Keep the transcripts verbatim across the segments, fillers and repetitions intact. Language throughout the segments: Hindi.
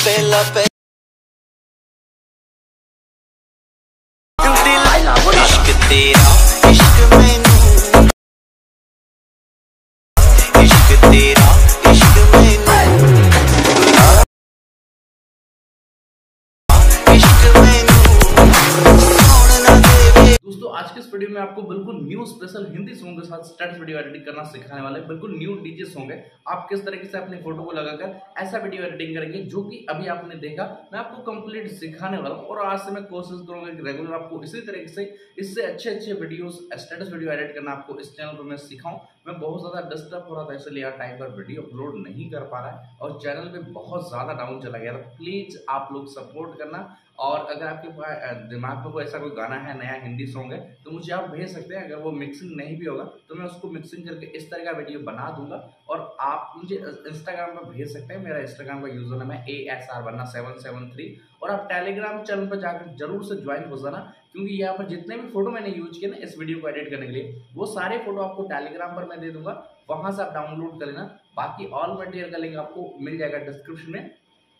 पहला पहला इश्क तेरा इश्क मैनू इश्क तेरा इश्क मैनू इश्क मैनू कौन ना देवे। दोस्तों आज के इस वीडियो में आपको बिल्कुल न्यू स्पेशल हिंदी सॉन्ग के साथ स्टेटस वीडियो एडिटिंग करना सिखाने वाले हैं। बिल्कुल न्यू डीजे सॉन्ग है। आप किस तरीके से अपनी फोटो को लगाकर ऐसा वीडियो एडिटिंग करेंगे जो कि अभी आपने देखा, मैं आपको कंप्लीट सिखाने वाला हूँ। और आज से मैं कोशिश करूंगा कि रेगुलर आपको इसी तरीके से इससे अच्छे अच्छे वीडियोस स्टेटस वीडियो एडिट करना आपको इस चैनल पर मैं सिखाऊं। मैं बहुत ज़्यादा डिस्टर्ब हो रहा था, इसलिए यार टाइम पर वीडियो अपलोड नहीं कर पा रहा है और चैनल पे बहुत ज़्यादा डाउन चला गया था। प्लीज़ आप लोग सपोर्ट करना। और अगर आपके दिमाग में कोई ऐसा कोई गाना है, नया हिंदी सॉन्ग है, तो मुझे आप भेज सकते हैं। अगर वो मिक्सिंग नहीं भी होगा तो मैं उसको मिक्सिंग करके इस तरह का वीडियो बना दूंगा और आप मुझे इंस्टाग्राम पर भेज सकते हैं। मेरा इंस्टाग्राम का यूजर नेम है ए एस आर वरना सेवन सेवन थ्री। और आप टेलीग्राम चैनल पर जाकर जरूर से ज्वाइन हो जाना, क्योंकि यहाँ पर जितने भी फोटो मैंने यूज किए ना इस वीडियो को एडिट करने के लिए, वो सारे फोटो आपको टेलीग्राम पर मैं दे दूंगा। वहां से आप डाउनलोड कर लेना। बाकी ऑल मटेरियल का लिंक आपको मिल जाएगा डिस्क्रिप्शन में।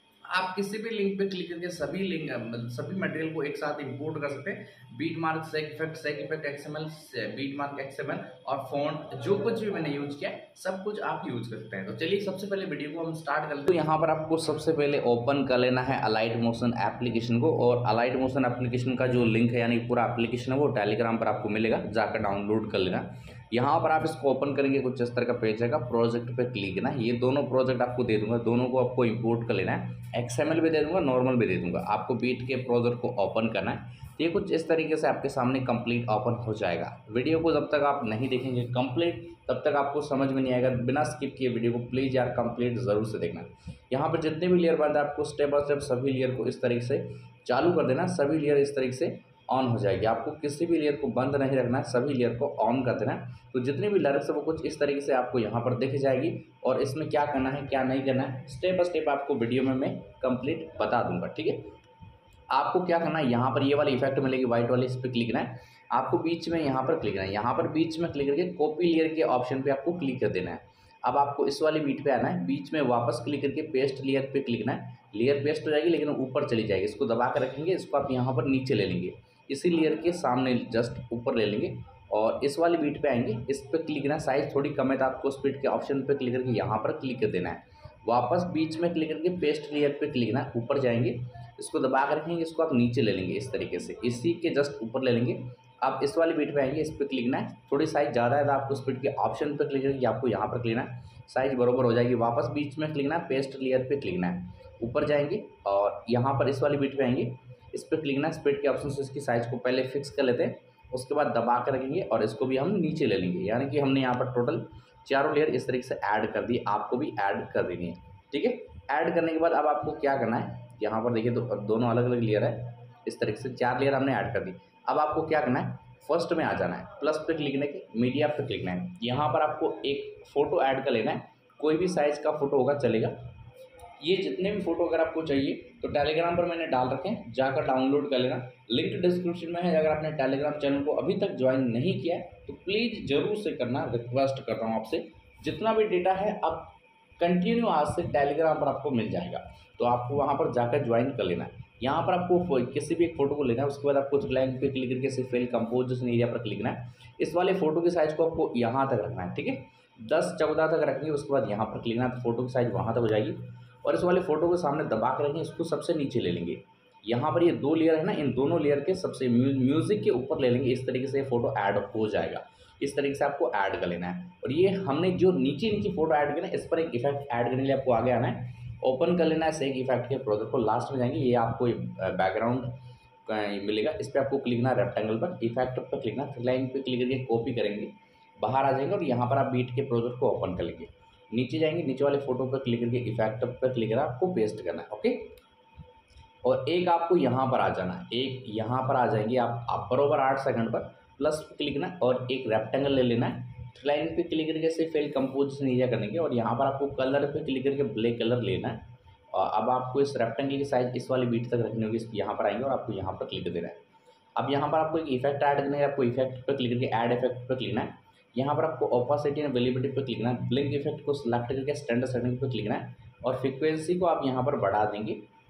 आप किसी भी लिंक पे क्लिक करके सभी लिंक सभी मटेरियल को एक साथ इंपोर्ट कर सकते हैं। Beat mark, shake effect, shake effect XML, beat mark XML और फॉन्ट, जो कुछ भी मैंने यूज किया सब कुछ आप यूज कर सकते हैं। तो चलिए सबसे पहले वीडियो को हम स्टार्ट कर लेते हैं। तो यहाँ पर आपको सबसे पहले ओपन कर लेना है अलाइट मोशन एप्लीकेशन को। और अलाइट मोशन एप्लीकेशन का जो लिंक है यानी पूरा एप्लीकेशन है वो टेलीग्राम पर आपको मिलेगा, जाकर डाउनलोड कर लेना। यहाँ पर आप इसको ओपन करेंगे, कुछ इस तरह का पेज आएगा। प्रोजेक्ट पे क्लिक करना है। ये दोनों प्रोजेक्ट आपको दे दूंगा, दोनों को आपको इंपोर्ट कर लेना है। एक्सएमएल भी दे दूंगा, नॉर्मल भी दे दूंगा। आपको बीट के प्रोजेक्ट को ओपन करना है। ये कुछ इस तरीके से आपके सामने कंप्लीट ओपन हो जाएगा। वीडियो को जब तक आप नहीं देखेंगे कंप्लीट, तब तक आपको समझ में नहीं आएगा। बिना स्किप किए वीडियो को प्लीज़ यार कंप्लीट ज़रूर से देखना। यहाँ पर जितने भी लेयर बंद है आपको स्टेप बाय स्टेप सभी लेयर को इस तरीके से चालू कर देना। सभी लेयर इस तरीके से ऑन हो जाएगी। आपको किसी भी लेयर को बंद नहीं रखना है, सभी लेयर को ऑन कर देना है। तो जितनी भी लेयर्स है वो कुछ इस तरीके से आपको यहाँ पर दिख जाएगी। और इसमें क्या करना है क्या नहीं करना है स्टेप बाय स्टेप आपको वीडियो में मैं कंप्लीट बता दूंगा, ठीक है। आपको क्या करना है, यहाँ पर ये वाली इफेक्ट मिलेगी व्हाइट वाली, इस पर क्लिक करना है। आपको बीच में यहाँ पर क्लिक करना है। यहाँ पर बीच में क्लिक करके कॉपी लेयर के ऑप्शन पे आपको क्लिक कर देना है। अब आपको इस वाली बीट पे आना है, बीच में वापस क्लिक करके पेस्ट लेयर पे क्लिक करना है। लेयर पेस्ट हो जाएगी लेकिन ऊपर चली जाएगी। इसको दबा कर रखेंगे, इसको आप यहाँ पर नीचे ले लेंगे, इसी लेयर के सामने जस्ट ऊपर ले लेंगे और इस वाली बीट पे आएंगे। इस पर क्लिक करना है। साइज थोड़ी कम है तो आपको स्पीड के ऑप्शन पे क्लिक करके यहाँ पर क्लिक कर देना है। वापस बीच में क्लिक करके पेस्ट लेयर पे क्लिक करना है, ऊपर जाएंगे, इसको दबा कर रखेंगे, इसको आप नीचे ले लेंगे इस तरीके से, इसी के जस्ट ऊपर ले लेंगे। आप इस वाली बीट पे आएंगे, इस पर क्लिक करना है। थोड़ी साइज ज़्यादा है तो आपको स्पीड के ऑप्शन पर क्लिक करके आपको यहाँ पर क्लिक करना है, साइज बराबर हो जाएगी। वापस बीच में क्लिक करना है, पेस्ट लेयर पे क्लिक करना है, ऊपर जाएंगे और यहाँ पर इस वाली बीट पे आएंगे, इस पर क्लिक करना है। स्पीड के ऑप्शन से इसकी साइज को पहले फिक्स कर लेते हैं, उसके बाद दबा कर रखेंगे और इसको भी हम नीचे ले लेंगे। यानी कि हमने यहाँ पर टोटल चारों लेयर इस तरीके से ऐड कर दी, आपको भी ऐड कर देनी है, ठीक है। ऐड करने के बाद अब आपको क्या करना है, यहाँ पर देखिए तो दोनों अलग अलग लेयर है, इस तरीके से चार लेयर हमने ऐड कर दी। अब आपको क्या करना है, फर्स्ट में आ जाना है, प्लस पे क्लिक करने के मीडिया पे क्लिक करना है। यहाँ पर आपको एक फ़ोटो ऐड कर लेना है, कोई भी साइज़ का फ़ोटो होगा चलेगा। ये जितने भी फोटो अगर आपको चाहिए तो टेलीग्राम पर मैंने डाल रखे हैं, जाकर डाउनलोड कर लेना। लिंक डिस्क्रिप्शन में है। अगर आपने टेलीग्राम चैनल को अभी तक ज्वाइन नहीं किया है तो प्लीज़ ज़रूर से करना, रिक्वेस्ट कर रहा हूँ आपसे। जितना भी डेटा है अब कंटिन्यू आज से टेलीग्राम पर आपको मिल जाएगा, तो आपको वहाँ पर जाकर ज्वाइन कर लेना है। यहाँ पर आपको किसी भी एक फोटो को लेना है, उसके बाद आपको लाइन पे क्लिक करके सिर्फ फिल कंपोजिशन एरिया पर क्लिक करना है। इस वाले फोटो की साइज़ को आपको यहाँ तक रखना है, ठीक है, दस चौदह तक रखेंगे। उसके बाद यहाँ पर क्लिक करना है तो फोटो की साइज़ वहाँ तक हो जाएगी। और इस वाले फोटो के सामने दबा कर रखेंगे, इसको सबसे नीचे ले लेंगे। यहाँ पर ये दो लेयर है ना, इन दोनों लेयर के सबसे म्यूजिक के ऊपर ले लेंगे। इस तरीके से फोटो ऐड हो जाएगा। इस तरीके से आपको ऐड कर लेना है। और ये हमने जो नीचे नीचे फोटो ऐड किया ना, इस पर एक इफेक्ट ऐड करने के लिए आपको आगे आना है, ओपन कर लेना है सेक इफेक्ट के प्रोजेक्ट को। लास्ट में जाएंगे, ये आपको बैकग्राउंड मिलेगा, इस पर आपको क्लिक करना है, रेक्टेंगल पर इफेक्ट पर क्लिक करना, लाइन पे क्लिक करके कॉपी करेंगे, बाहर आ जाएंगे और यहाँ पर आप बीट के प्रोजेक्ट को ओपन कर लेंगे। नीचे जाएंगे, नीचे वाले फोटो पर क्लिक करके इफेक्ट पर क्लिक करना, आपको पेस्ट करना है, ओके। और एक आपको यहाँ पर आ जाना है, एक यहाँ पर आ जाएंगे आप, आप बरोबर आठ सेकंड पर प्लस पे क्लिक करना और एक रेक्टेंगल ले लेना है। लाइन पे क्लिक करके से फिल कंपोजिशन एरिया करेंगे और यहाँ पर आपको कलर पे क्लिक करके ब्लैक कलर लेना है। और अब आपको इस रेक्टेंगल की साइज इस वाली बीट तक रखनी होगी, यहाँ पर आएंगे और आपको यहाँ पर क्लिक कर देना है। अब यहाँ पर आपको एक इफेक्ट ऐड करना है, आपको इफेक्ट पर क्लिक करके ऐड इफेक्ट पर क्लिक करना है। यहाँ पर आपको ओपासिटी एंड वेलिबिलिटी पर क्लिक करना है, ब्लिंक इफेक्ट को सिलेक्ट करके स्टैंडर्ड सेटिंग पर क्लिक करना है और फ्रीक्वेंसी को आप यहाँ पर बढ़ा देंगे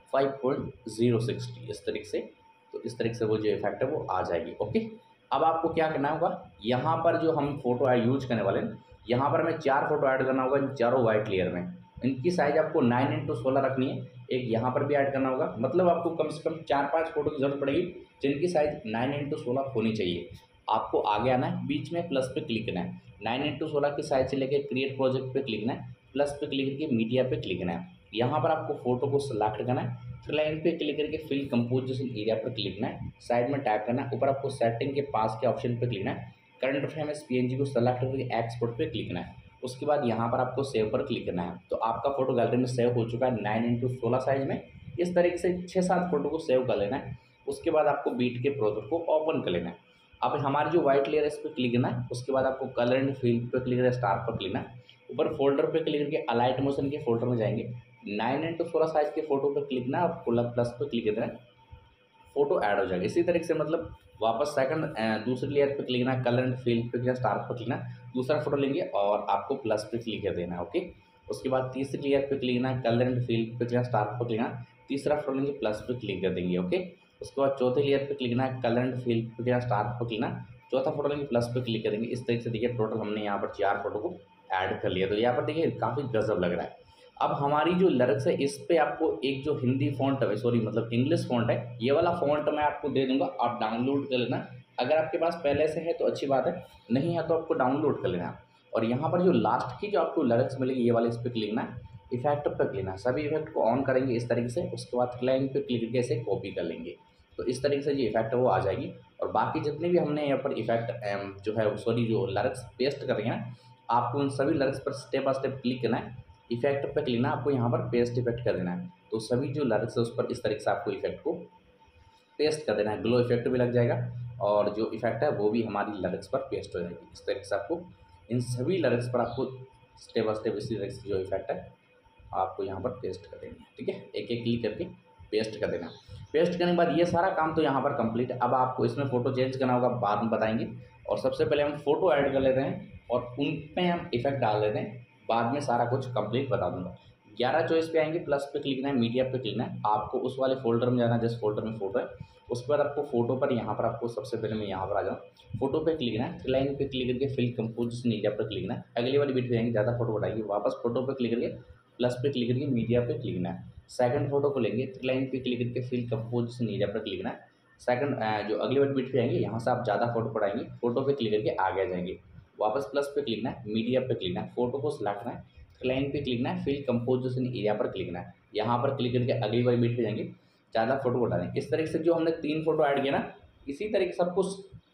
फाइव पॉइंट ज़ीरो सिक्सटी इस तरीके से। तो इस तरीके से वो जो इफेक्ट है वो आ जाएगी। ओके, अब आपको क्या करना होगा, यहाँ पर जो हम फोटो यूज करने वाले हैं, यहाँ पर हमें चार फोटो ऐड करना होगा इन चारों वाइट लेयर में। इनकी साइज आपको नाइन इंटू सोलह रखनी है। एक यहाँ पर भी ऐड करना होगा, मतलब आपको कम से कम चार पांच फोटो की जरूरत पड़ेगी जिनकी साइज नाइन इंटू सोलह होनी चाहिए। आपको आगे आना है, बीच में प्लस पे क्लिक करना है, नाइन इंटू सोलह की साइज से लेकर क्रिएट प्रोजेक्ट पे क्लिक करना है, प्लस पे क्लिक करके मीडिया पे क्लिक करना है। यहाँ पर आपको फोटो को सिलेक्ट करना है, फिर लाइन पे क्लिक करके फिल कंपोजिशन एरिया पर क्लिक करना है, साइड में टाइप करना है, ऊपर आपको सेटिंग के पास के ऑप्शन पे क्लिक करना है, करंट फ्रेम एस पीएनजी को सेलेक्ट करके एक्सपोर्ट पे क्लिक करना है। उसके बाद यहाँ पर आपको सेव पर क्लिक करना है। तो आपका फोटो गैलरी में सेव हो चुका है नाइन इंटू सोलह साइज में। इस तरीके से छः सात फोटो को सेव कर लेना है। उसके बाद आपको बीट के प्रोजेक्ट को ओपन कर लेना है। अब हमारी जो व्हाइट लेयर है इस पर क्लिक करना है। उसके बाद आपको कलर एंड फील पे क्लिक करना है, स्टार पर क्लिक करना है, ऊपर फोल्डर पे क्लिक करके अलाइट मोशन के फोल्डर में जाएंगे, नाइन इंटू सोलह साइज के फोटो पे क्लिक करना है और प्लस पे क्लिक करना है, फोटो ऐड हो जाएगा। इसी तरीके से मतलब वापस सेकंड दूसरी लेयर पे क्लिक करना है, कलर एंड फील पे क्लिक स्टार पर क्लिक करना, दूसरा फोटो लेंगे और आपको प्लस पे क्लिक कर देना है। ओके, उसके बाद तीसरी लेयर पे क्लिक करना है, कलर एंड फील पे क्लिक स्टार पर क्लिक करना, तीसरा फोटो लेंगे प्लस पे क्लिक कर देंगे। ओके, उसके बाद चौथे लेयर पे क्लिक करना है, कलर एंड फील पे क्लिक स्टार पर क्लिक करना, चौथा फोटो लेंगे प्लस पे क्लिक करेंगे। इस तरीके से देखिए टोटल हमने यहाँ पर चार फोटो को ऐड कर लिया। तो यहाँ पर देखिए काफ़ी गजब लग रहा है। अब हमारी जो लिरिक्स है इस पे आपको एक जो हिंदी फॉन्ट है, सॉरी मतलब इंग्लिश फॉन्ट है, ये वाला फॉन्ट मैं आपको दे दूंगा, आप डाउनलोड कर लेना। अगर आपके पास पहले से है तो अच्छी बात है, नहीं है तो आपको डाउनलोड कर लेना। और यहाँ पर जो लास्ट की जो आपको लिरिक्स मिलेगी ये वाले, इस पर क्लिक करना, इफेक्ट पर क्लिक करना, सभी इफेक्ट को ऑन करेंगे इस तरीके से। उसके बाद लाइन पे क्लिक करके इसे कॉपी कर लेंगे। तो इस तरीके से जो इफेक्ट है वो आ जाएगी। और बाकी जितने भी हमने यहाँ पर इफेक्ट जो है सॉरी जो लिरिक्स पेस्ट कर रहे हैं, आपको उन सभी लिरिक्स पर स्टेप बाय स्टेप क्लिक करना है, इफेक्ट पे क्लिक करना, आपको यहाँ पर पेस्ट इफेक्ट कर देना है। तो सभी जो लिरिक्स है उस पर इस तरीके से आपको इफेक्ट को पेस्ट कर देना है। ग्लो इफेक्ट भी लग जाएगा और जो इफेक्ट है वो भी हमारी लिरिक्स पर पेस्ट हो जाएगी। इस तरीके से आपको इन सभी लिरिक्स पर आपको स्टेप बाय स्टेप इसी तरीके से जो इफेक्ट है आपको यहाँ पर पेस्ट कर देंगे। ठीक है, एक एक क्लिक करके पेस्ट कर देना। पेस्ट करने के बाद ये सारा काम तो यहाँ पर कंप्लीट है। अब आपको इसमें फ़ोटो चेंज करना होगा, बाद में बताएंगे। और सबसे पहले हम फ़ोटो ऐड कर लेते हैं और उन पे हम इफेक्ट डाल देते हैं, बाद में सारा कुछ कंप्लीट बता दूंगा। ग्यारह चॉइस पे आएंगे, प्लस पे क्लिक करना है, मीडिया पे क्लिक करना है, आपको उस वाले फोल्डर में जाना है जिस फोल्डर में फोटो है। उसके बाद आपको फोटो पर यहाँ पर आपको सबसे पहले मैं यहाँ पर आ जाऊँ, फोटो पे क्लिक करना है, लाइन पे क्लिक करके फिल कंपोजिशन एरिया पर क्लिक करना है। अगली वाली बीट पे आएंगे, ज़्यादा फोटो बढ़ाएंगे, वापस फोटो पे क्लिक करके प्लस पे क्लिक करके मीडिया पे क्लिक करना है। सेकंड फोटो को लेंगे, लाइन पे क्लिक करके फिल कंपोजिशन एरिया पर क्लिक करना है। सेकंड जो अगली वाली बीट पे आएंगे, यहाँ से आप ज़्यादा फोटो बढ़ाएंगे, फोटो पे क्लिक करके आगे आ जाएंगे, वापस प्लस पे क्लिक करना है, मीडिया पे क्लिक करना है, फोटो को सिलेक्ट करना है, लाइन पे क्लिक करना है, फिल कंपोजिशन एरिया पर क्लिक करना है। यहाँ पर क्लिक करके अगली वाली बीट पे जाएंगे, ज़्यादा फोटो बढ़ा देंगे। इस तरीके से जो हमने तीन फोटो ऐड किया ना, इसी तरीके से आपको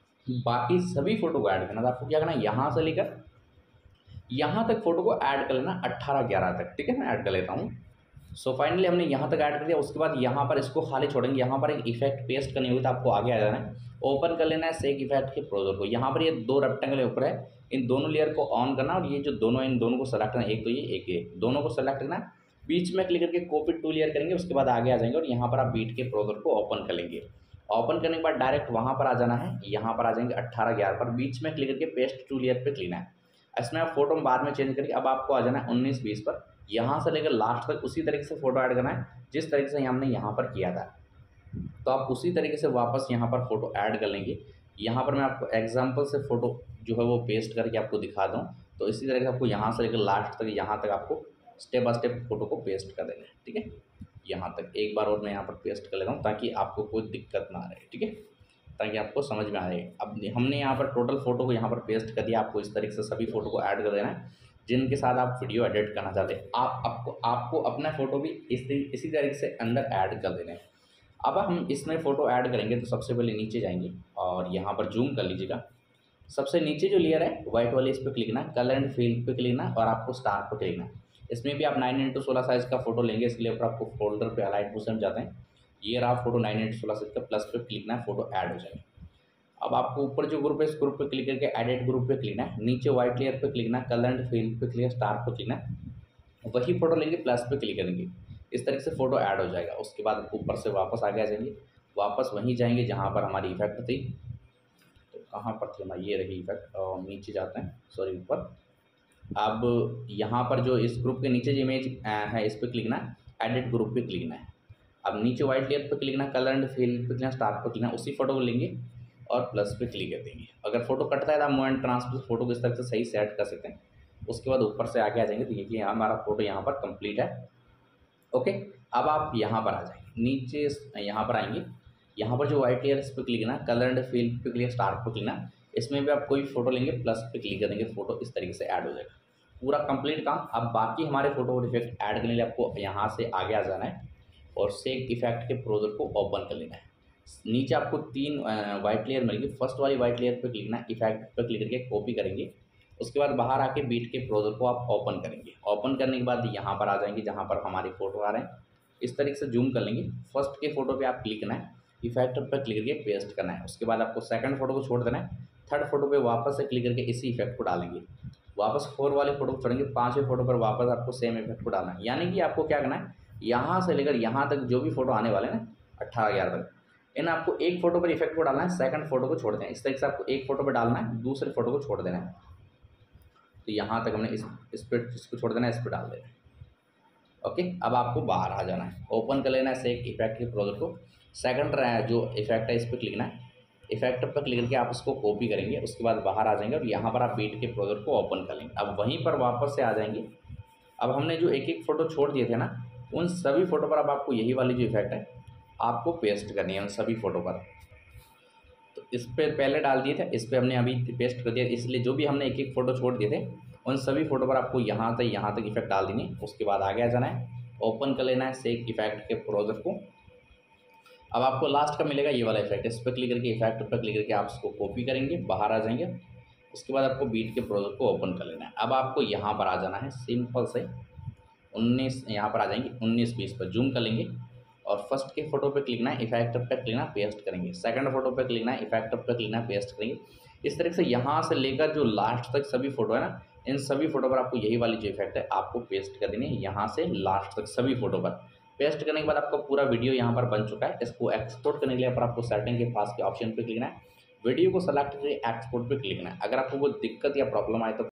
बाकी सभी फोटो को ऐड करना था। आपको क्या करना है, यहाँ से लेकर यहाँ तक फोटो को ऐड कर लेना अट्ठारह ग्यारह तक। ठीक है, मैं ऐड कर लेता हूँ। सो फाइनली हमने यहाँ तक ऐड कर दिया। उसके बाद यहाँ पर इसको खाली छोड़ेंगे, यहाँ पर एक इफेक्ट पेस्ट करनी होगी तो आपको आगे आ जाना है, ओपन कर लेना है सेक इफेक्ट के प्रोजेक्ट को। यहाँ पर ये दो रेक्टेंगल ऊपर है, इन दोनों लेयर को ऑन करना और ये जो दोनों इन दोनों को सेलेक्ट करना, एक तो ये एक ये दोनों को सेलेक्ट करना, बीच में क्लिक करके कॉपी टू लेयर करेंगे। उसके बाद आगे आ जाएंगे और यहाँ पर आप बीट के प्रोजेक्ट को ओपन कर लेंगे। ओपन करने के बाद डायरेक्ट वहाँ पर आ जाना है, यहाँ पर आ जाएंगे अट्ठारह ग्यारह पर, बीच में क्लिक करके पेस्ट टू लेयर पर क्लिक है। इसमें आप फोटो में बाद में चेंज करके अब आपको आ जाना है उन्नीस बीस पर, यहाँ से लेकर लास्ट तक उसी तरीके से फोटो ऐड करना है जिस तरीके से हमने यहाँ पर किया था। तो आप उसी तरीके से वापस यहाँ पर फोटो ऐड कर लेंगे। यहाँ पर मैं आपको एग्जांपल से फोटो जो है वो पेस्ट करके आपको दिखा दूँ। तो इसी तरीके से आपको यहाँ से लेकर लास्ट तक यहाँ तक आपको स्टेप बाय स्टेप फोटो को पेस्ट कर देना है। ठीक है, यहाँ तक एक बार और मैं यहाँ पर पेस्ट कर लेता हूँ ताकि आपको कोई दिक्कत ना रहे। ठीक है, ताकि आपको समझ में आए। अब हमने यहाँ पर टोटल फोटो को यहाँ पर पेस्ट कर दिया। आपको इस तरीके से सभी फोटो को ऐड कर देना है जिनके साथ आप वीडियो एडिट करना चाहते हैं। आप आपको आपको अपना फ़ोटो भी इसी इसी तरीके से अंदर ऐड कर देना है। अब हम इसमें फ़ोटो ऐड करेंगे तो सबसे पहले नीचे जाएंगे और यहाँ पर जूम कर लीजिएगा। सबसे नीचे जो लेयर है वाइट वाले, इस पर क्लिक करना, कलर एंड फील पे क्लिक करना और आपको स्टार पर क्लिक करना। इसमें भी आप नाइन इंटू सोलह साइज़ का फोटो लेंगे, इसके लिए ऊपर आपको फोल्डर पे हाईलाइट मोशन जाते हैं, ये रहा फोटो नाइन इंटू सोलह साइज़ का, प्लस पे क्लिक करना, फोटो ऐड हो जाएगा। अब आपको ऊपर जो ग्रुप है इस ग्रुप पे क्लिक करके एडिट ग्रुप पे क्लिक करना, नीचे व्हाइट लेयर पे क्लिक करना, कलर एंड फील पे क्लिक, स्टार पे क्लिक करना, वही फोटो लेंगे प्लस पे क्लिक करेंगे, इस तरह से फोटो ऐड हो जाएगा। उसके बाद ऊपर से वापस आगे आ जाएंगे, वापस वहीं जाएंगे जहाँ पर हमारी इफेक्ट थी। तो कहाँ पर थी हमारी, ये रही इफेक्ट, और नीचे जाते हैं, सॉरी ऊपर। अब यहाँ पर जो इस ग्रुप के नीचे जो इमेज है इस पर क्लिक करना, एडिट ग्रुप पे क्लिक करना है। अब नीचे वाइट लेयर पर क्लिक करना, कलर एंड फिल पे क्लिक, स्टार पर क्लिक करना, उसी फोटो को लेंगे और प्लस पे क्लिक कर देंगे। अगर फोटो कटता है तो आप मूव एंड ट्रांसफर फोटो को इस तरह से सही सेट कर सकते हैं। उसके बाद ऊपर से आगे आ जाएंगे तो देखिए यहाँ हमारा फोटो यहाँ पर कंप्लीट है। ओके, अब आप यहाँ पर आ जाएंगे, नीचे यहाँ पर आएंगे, यहाँ पर जो वाइट लेयर इस पर क्लिक करना, कलर एंड फिल पे क्लिक, स्टार पर क्लिक करना, इसमें भी आप कोई फोटो लेंगे प्लस पे क्लिक कर देंगे, फोटो इस तरीके से ऐड हो जाएगा। पूरा कंप्लीट काम। अब बाकी हमारे फोटो और इफेक्ट ऐड करने के लिए आपको यहाँ से आगे आ जाना है और शेक इफेक्ट के ब्राउज़र को ओपन कर लेना है। नीचे आपको तीन वाइट लेयर मिलेगी, फर्स्ट वाली वाइट लेयर पे क्लिक करना, इफेक्ट पे क्लिक करके कॉपी करेंगे। उसके बाद बाहर आके बीट के ब्राउज़र को आप ओपन करेंगे। ओपन करने के बाद यहाँ पर आ जाएंगे जहाँ पर हमारे फोटो आ रहे हैं, इस तरीके से जूम कर लेंगे। फर्स्ट के फोटो पे आप क्लिक करना है, इफेक्ट पर क्लिक करके पेस्ट करना है। उसके बाद आपको सेकंड फोटो को छोड़ देना है, थर्ड फोटो पे वापस से क्लिक करके इसी इफेक्ट को डालेंगे। वापस फोर वाले फोटो को छोड़ेंगे, पाँचवें फोटो पर वापस आपको सेम इफेक्ट को डालना है। यानी कि आपको क्या करना है, यहाँ से लेकर यहाँ तक जो भी फोटो आने वाले हैं ना अट्ठारह ग्यारह तक, इन आपको एक फोटो पर इफेक्ट को डालना है, सेकंड फोटो को छोड़ देना है। इस तरीके से आपको एक फोटो पर डालना है, दूसरे फोटो को छोड़ देना है। तो यहाँ तक हमने इस इस पर इसको छोड़ देना है, इस पर डाल देना है। ओके, अब आपको बाहर आ जाना है, ओपन कर लेना है से एक इफेक्ट के प्रोजेक्ट को। सेकंड जो इफेक्ट है इस पर क्लिक करना है, इफेक्ट पर क्लिक करके आप इसको कॉपी करेंगे। उसके बाद बाहर आ जाएंगे और यहाँ पर आप बीट के प्रोजेक्ट को ओपन कर लेंगे। अब वहीं पर वापस से आ जाएंगे। अब हमने जो एक एक फ़ोटो छोड़ दिए थे ना, उन सभी फ़ोटो पर अब आपको यही वाली जो इफेक्ट है आपको पेस्ट करनी है उन सभी फ़ोटो पर। तो इस पर पहले डाल दिए थे, इस पर हमने अभी पेस्ट कर दिया, इसलिए जो भी हमने एक एक फ़ोटो छोड़ दिए थे उन सभी फ़ोटो पर आपको यहाँ तक यहाँ तक इफेक्ट डाल देंगे। उसके बाद आगे आ जाना है, ओपन कर लेना है शेक इफेक्ट के ब्राउज़र को। अब आपको लास्ट का मिलेगा ये वाला इफेक्ट, इस पर क्लिक करके इफेक्ट पर क्लिक करके आप इसको कॉपी करेंगे, बाहर आ जाएंगे। उसके बाद आपको बीट के ब्राउज़र को ओपन कर लेना है। अब आपको यहाँ पर आ जाना है, सिंपल से उन्नीस यहाँ पर आ जाएंगे, उन्नीस बीस पर जूम कर लेंगे और फर्स्ट के फोटो पे क्लिक करना है, इफेक्ट पर क्लिक करना, पेस्ट करेंगे। सेकंड फोटो पे क्लिक करना है, इफेक्ट पर क्लिक करना, पेस्ट करेंगे। इस तरीके से यहाँ से लेकर जो लास्ट तक सभी फोटो है ना, इन सभी फोटो पर आपको यही वाली जो इफेक्ट है आपको पेस्ट कर देनी है, यहाँ से लास्ट तक सभी फोटो पर। पेस्ट करने के बाद आपका पूरा वीडियो यहाँ पर बन चुका है। इसको एक्सपोर्ट करने के लिए पर आपको सेटिंग के पास के ऑप्शन पे क्लिक करना है, वीडियो को सेलेक्ट करके एक्सपोर्ट पे क्लिक करना है। अगर आपको कोई दिक्कत या प्रॉब्लम आए तो